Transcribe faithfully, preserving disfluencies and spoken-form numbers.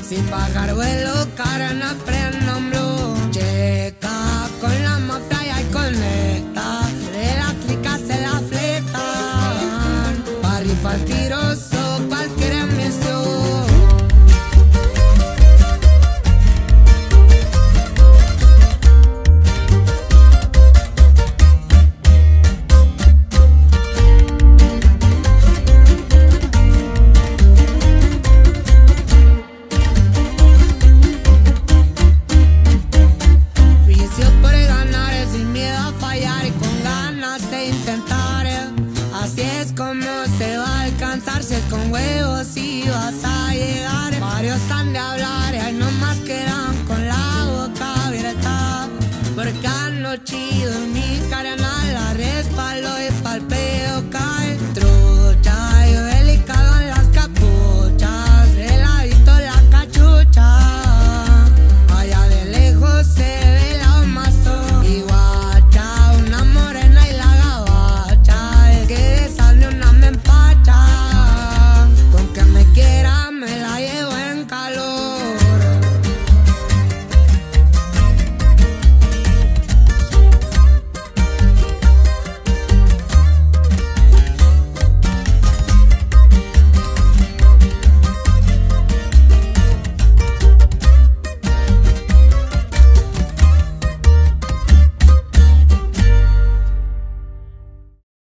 Sin pagar vuelo, cara no aprendo un blue. Checa con la mafia y conecta. De la clica se la fletan. Pa' rifar tiroso, cualquier emisión. Así es como se va a alcanzar, si es con huevos y vas a llegar. Varios han de hablar y hay nomás quedan con la boca abierta, porque ando chido en mi cara.